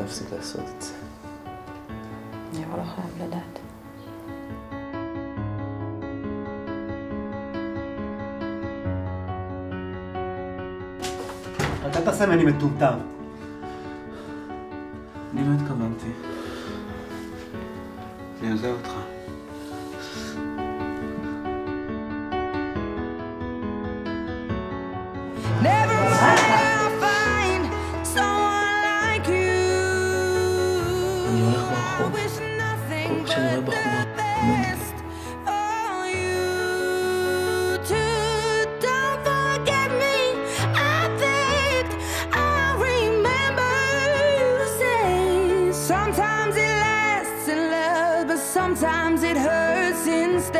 להפסיק לעשות את זה. אני אבל לא חייב לדעת. רק אל תעשה ממני מטומטם. אני לא התכוונתי. אני עוזב אותך. אני הולך ברחוב, כל פעם שאני רואה בחורה, עומדת לי. Sometimes it lasts in love, but sometimes it hurts instead.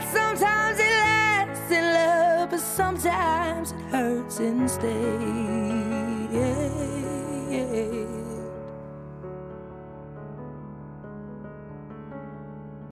Sometimes it lasts in love, but sometimes it hurts instead.